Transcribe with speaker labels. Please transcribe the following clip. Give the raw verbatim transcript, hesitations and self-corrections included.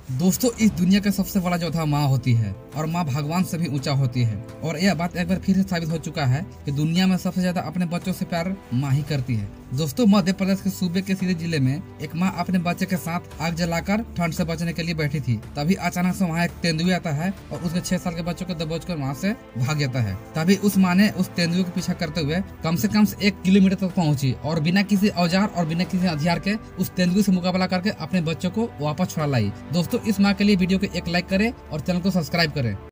Speaker 1: दोस्तों, इस दुनिया का सबसे बड़ा योद्धा माँ होती है और माँ भगवान से भी ऊंचा होती है। और यह बात एक बार फिर से साबित हो चुका है कि दुनिया में सबसे ज्यादा अपने बच्चों से प्यार माँ ही करती है। दोस्तों, मध्य प्रदेश के सूबे के सीधी जिले में एक माँ अपने बच्चे के साथ आग जलाकर ठंड से बचने के लिए बैठी थी। तभी अचानक से वहाँ एक तेंदुआ आता है और उसके छह साल के बच्चों को दबोच कर वहाँ से भाग जाता है। तभी उस माँ ने उस तेंदुए के पीछा करते हुए कम से कम एक किलोमीटर तक पहुंची और बिना किसी औजार और बिना किसी हथियार के उस तेंदुए से मुकाबला करके अपने बच्चों को वापस छुड़ा लाई। दोस्तों, इस माँ के लिए वीडियो को एक लाइक करें और चैनल को सब्सक्राइब करें।